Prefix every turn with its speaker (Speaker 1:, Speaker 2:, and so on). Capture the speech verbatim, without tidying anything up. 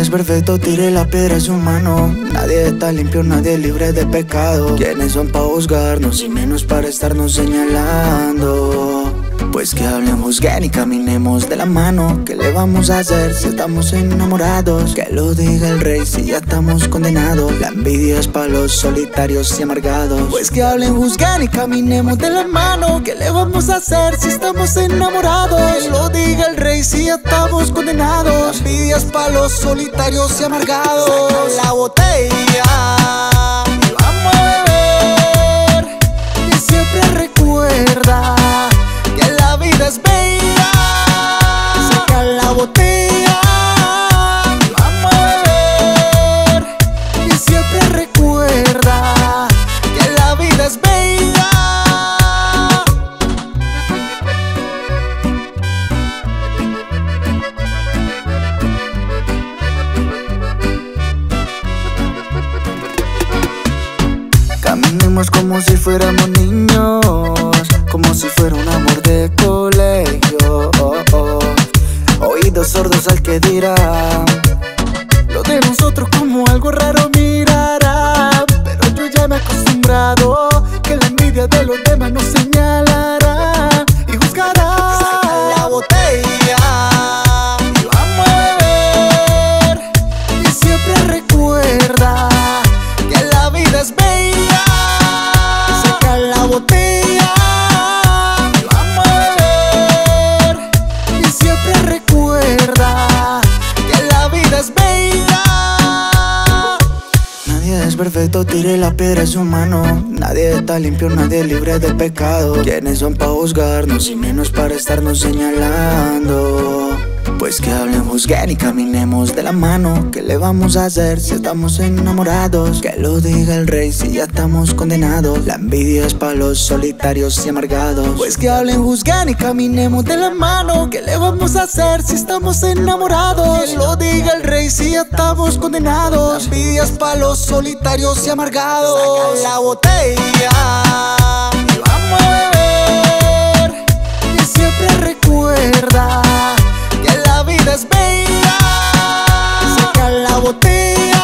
Speaker 1: es perfecto, tire la piedra a su mano. Nadie está limpio, nadie libre de pecado. ¿Quiénes son para juzgarnos y menos para estarnos señalando? Pues que hablen, juzguen y caminemos de la mano. ¿Qué le vamos a hacer si estamos enamorados? Que lo diga el rey si ya estamos condenados. La envidia es para los solitarios y amargados. Pues que hablen, juzguen y caminemos de la mano. ¿Qué le vamos a hacer si estamos enamorados? Que lo diga el rey si ya estamos condenados. La envidia es para los solitarios y amargados. Saca la botella y vamos a beber. Y siempre recuerda que la vida es bella. Saca la botella y vamos a beber. Y siempre recuerda que la vida es bella. Caminemos como si fuéramos niños, como si fuera un amor de colegio. Oh, oh. Oídos sordos al que dirá lo de nosotros como algo raro mirará. Pero yo ya me he acostumbrado que la envidia de los demás nos señalará y juzgará. Saca la botella y vamos a beber. Y siempre recuerda que la vida es bella. Saca la botella y vamos a beber. Y siempre recuerda que la vida es bella. Nadie es perfecto, tire la piedra a su mano. Nadie está limpio, nadie libre de pecado. ¿Quiénes son para juzgarnos y menos para estarnos señalando? Pues que hablen, juzguen y caminemos de la mano. ¿Qué le vamos a hacer si estamos enamorados? Que lo diga el rey si ya estamos condenados. La envidia es para los solitarios y amargados. Pues que hablen, juzguen y caminemos de la mano. ¿Qué le vamos a hacer si estamos enamorados? Que lo diga el rey si ya estamos condenados. La envidia es para los solitarios y amargados. Saca la botella y vamos a beber. Y siempre recuerda que la vida es bella. Saca la botella